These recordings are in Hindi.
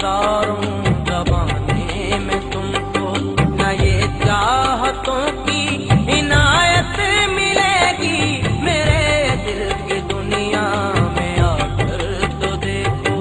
हजारों ज़बाने में तुमको न ये चाहतों की इनायत मिलेगी। मेरे दिल की दुनिया में आकर तो देखो।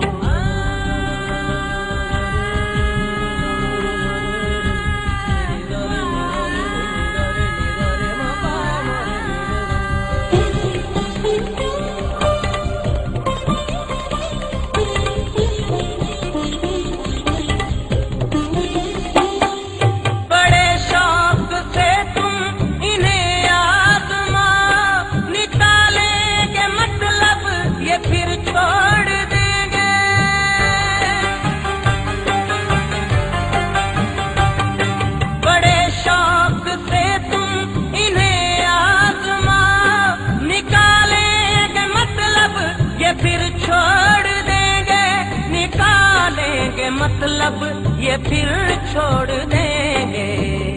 मतलब ये फिर छोड़ देंगे।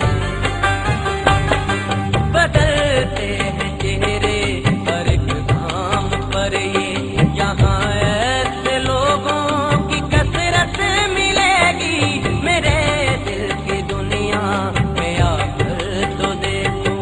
बदलते हैं चेहरे हर एक काम पर, ये यहाँ ऐसे लोगों की कसरत मिलेगी। मेरे दिल की दुनिया में आकर तो देखो।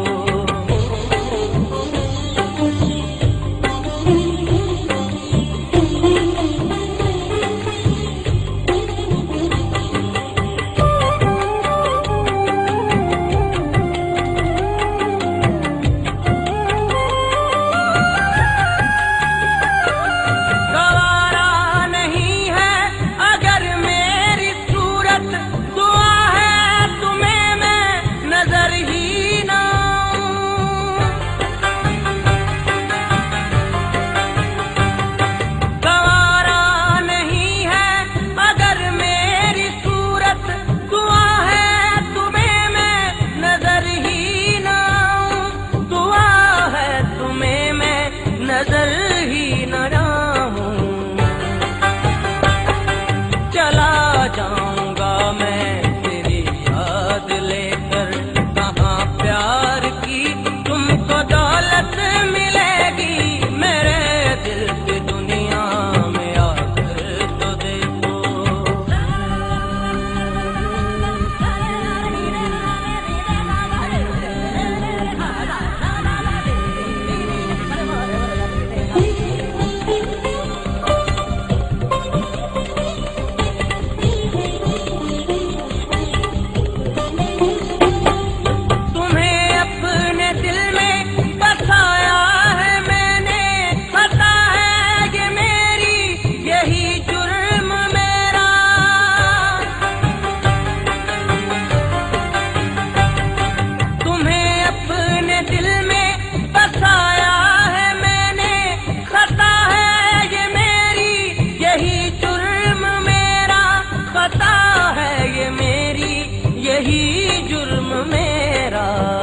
नजर ही न रहूं, चला जाऊंगा मैं तेरी याद लेकर। कहाँ प्यार की तुमको दौलत मिलेगी। मेरे दिल की दुनिया में आकर तो देखो। यही जुर्म मेरा,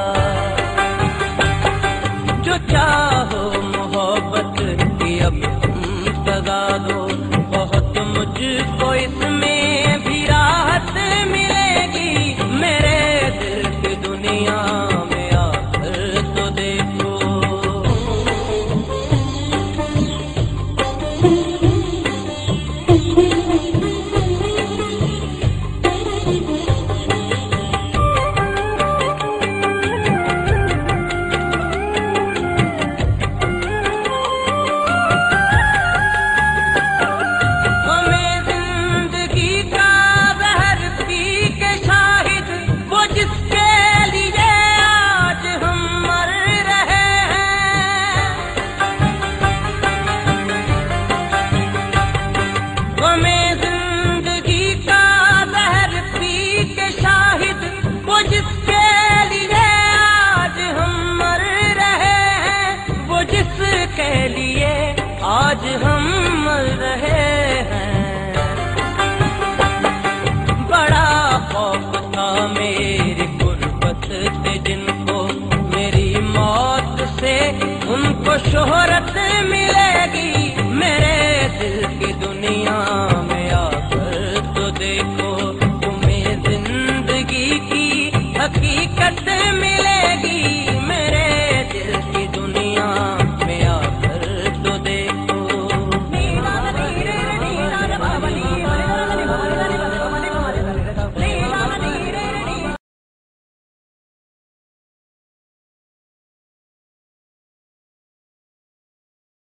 जो चाहो मोहब्बत की अब तुम सजा दो। बहुत मुझको इसमें भी राहत मिलेगी। मेरे दिल की दुनिया में आकर तो देखो। के लिए आज हम मर रहे हैं। बड़ा खौफ था मेरी गुर्बत से जिनको, मेरी मौत से उनको शोहरत मिली।